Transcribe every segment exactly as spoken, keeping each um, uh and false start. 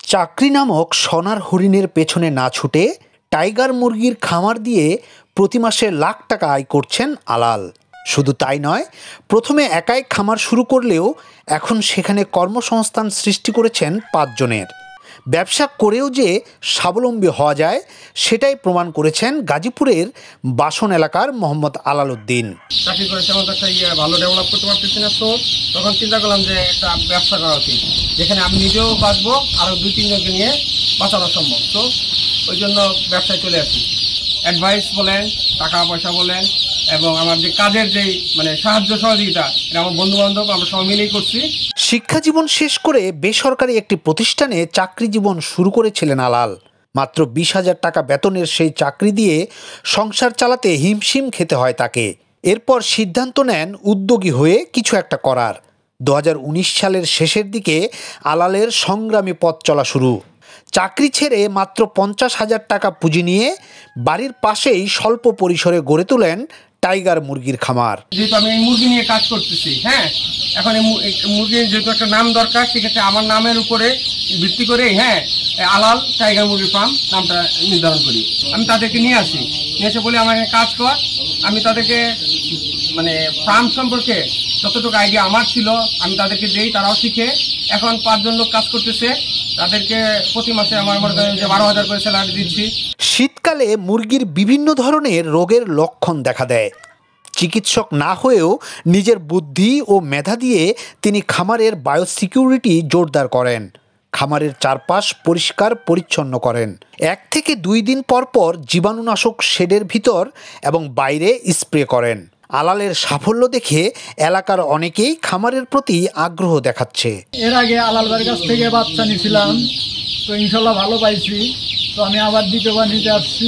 চাকরি নামক সোনার হরিণের পেছনে না ছুটে টাইগার মুরগির খামার দিয়ে প্রতি মাসে লাখ টাকা আয় করছেন আলাল। শুধু তাই নয়, প্রথমে একাই খামার শুরু করলেও এখন সেখানে কর্মসংস্থান সৃষ্টি করেছেন পাঁচজনের। ব্যবসা করেও যে স্বাবলম্বী হওয়া যায় সেটাই প্রমাণ করেছেন গাজীপুরের বাসন এলাকার মোহাম্মদ আলাল উদ্দিন। চাকরি করে তেমন একটা ইয়ে ভালো ডেভেলপ করতে পারতেছি না, তো তখন চিন্তা করলাম যে একটা ব্যবসা করা উচিত, যেখানে আমি নিজেও বাঁচবো আরও দুই তিনজনকে নিয়ে বাঁচানো সম্ভব। তো ওই জন্য ব্যবসায় চলে আসি। অ্যাডভাইস বলেন, টাকা পয়সা বলেন, এবং আমার যে কাজের যে মানে সাহায্য সহযোগিতা, এটা আমার বন্ধু বান্ধব আমরা সবাই মিলেই করছি। শিক্ষা জীবন শেষ করে বেসরকারি একটি প্রতিষ্ঠানে চাকরি জীবন শুরু করেছিলেন আলাল। মাত্র বিশ হাজার টাকা বেতনের সেই চাকরি দিয়ে সংসার চালাতে হিমশিম খেতে হয় তাকে। এরপর সিদ্ধান্ত নেন উদ্যোগী হয়ে কিছু একটা করার। দু হাজার উনিশ সালের শেষের দিকে আলালের সংগ্রামী পথ চলা শুরু। চাকরি ছেড়ে মাত্র পঞ্চাশ হাজার টাকা পুঁজি নিয়ে বাড়ির পাশেই স্বল্প পরিসরে গড়ে তোলেন টাইগার মুরগির খামার। যেহেতু আমি এই মুরগি নিয়ে কাজ করতেছি, হ্যাঁ, এখন এই মুরগির যেহেতু একটা নাম দরকার, সেক্ষেত্রে আমার নামের উপরে ভিত্তি করে হ্যাঁ আলাল টাইগার মুরগি ফার্ম নামটা নির্ধারণ করি। আমি তাদেরকে নিয়ে আসি, নিয়ে এসে বলি আমার কাজ কর। আমি তাদেরকে মানে ফার্ম সম্পর্কে যতটুকু আইডিয়া আমার ছিল আমি তাদেরকে দেই, তারাও শিখে। এখন পাঁচজন লোক কাজ করতেছে, তাদেরকে প্রতি মাসে আমার মনে করেন যে বারো হাজার করে স্যালারি দিচ্ছি। শীতকালে মুরগির বিভিন্ন ধরনের রোগের লক্ষণ দেখা দেয়। চিকিৎসক না হয়েও নিজের বুদ্ধি ও মেধা দিয়ে তিনি খামারের বায়োসিকিউরিটি জোরদার করেন। খামারের চারপাশ পরিষ্কার পরিচ্ছন্ন করেন। এক থেকে দুই দিন পর পর জীবাণুনাশক শেডের ভিতর এবং বাইরে স্প্রে করেন। আলালের সাফল্য দেখে এলাকার অনেকেই খামারের প্রতি আগ্রহ দেখাচ্ছে। এর আগে আলাল ভাইয়ের কাছ থেকে বাচ্চা নিয়েছিলাম, তো ইনশাল্লাহ ভালো পাইছি। তো আমি আবার দ্বিতীয়বার নিতে আসছি,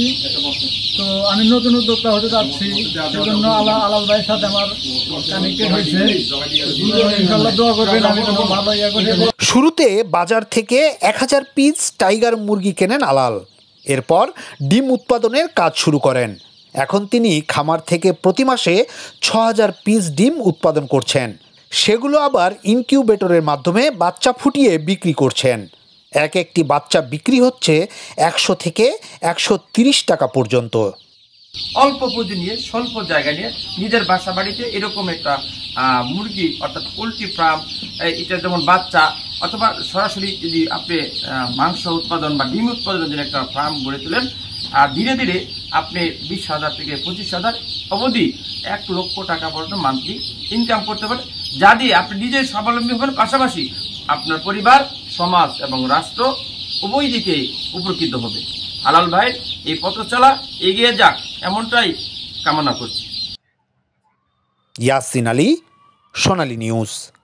তো আমি নতুন উদ্যোক্তা হতে চাচ্ছি, সেজন্য আলা আলাল ভাইয়ের সাথে আমার কানেক্টেড হয়েছে। ইনশাল্লাহ দোয়া করবেন, আমি তো ভালো ইয়া করে। শুরুতে বাজার থেকে এক হাজার পিস টাইগার মুরগি কেনেন আলাল। এরপর ডিম উৎপাদনের কাজ শুরু করেন। এখন তিনি খামার থেকে প্রতি মাসে ছ হাজার পিস ডিম উৎপাদন করছেন। সেগুলো আবার ইনকিউবেটরের মাধ্যমে বাচ্চা ফুটিয়ে বিক্রি করছেন। এক একটি বাচ্চা বিক্রি হচ্ছে একশো থেকে একশো তিরিশ টাকা পর্যন্ত। অল্প পুঁজি নিয়ে স্বল্প জায়গা নিয়ে নিজের বাসা বাড়িতে এরকম একটা মুরগি অর্থাৎ পোলট্রি ফার্ম, এটা যেমন বাচ্চা অথবা সরাসরি যদি আপনি মাংস উৎপাদন বা ডিম উৎপাদনের জন্য একটা ফার্ম গড়ে তোলেন, আর ধীরে ধীরে আপনি বিশ হাজার থেকে পঁচিশ হাজার অবধি এক লক্ষ টাকা পর্যন্ত মান্থলি ইনকাম করতে পারেন, যা দিয়ে আপনি নিজের স্বাবলম্বী হবেন, পাশাপাশি আপনার পরিবার, সমাজ এবং রাষ্ট্র উভয় দিকে উপকৃত হবে। আলাল ভাইয়ের এই পথ চলা এগিয়ে যাক, এমনটাই কামনা করছি। ইয়াসিন আলী, সোনালী নিউজ।